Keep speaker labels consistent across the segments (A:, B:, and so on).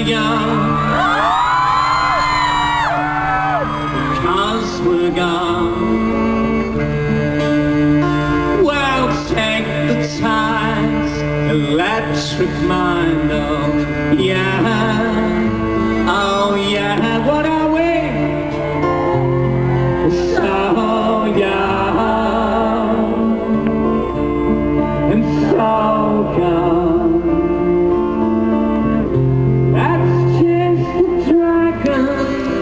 A: young, because we're gone. Well, take the tide's electric mind, oh yeah, oh yeah, what are we? So young and so gone. That's just the dragon.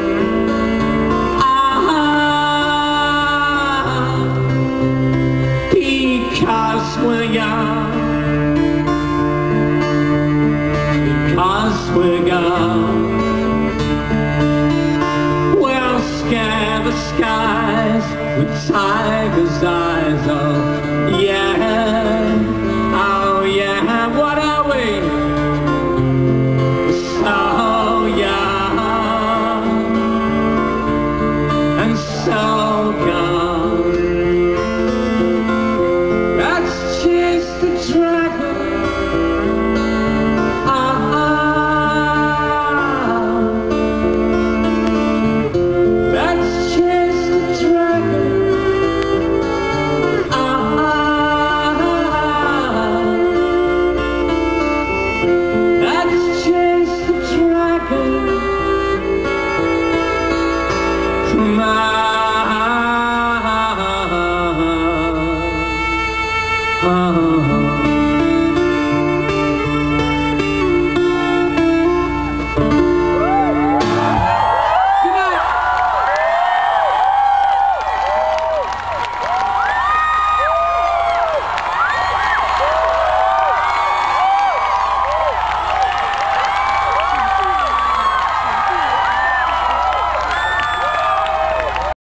A: Because we're young, because we're gone. We'll scare the skies with tiger's eyes, oh yeah, oh yeah, what are we? So young and so gone. That's just the dragon.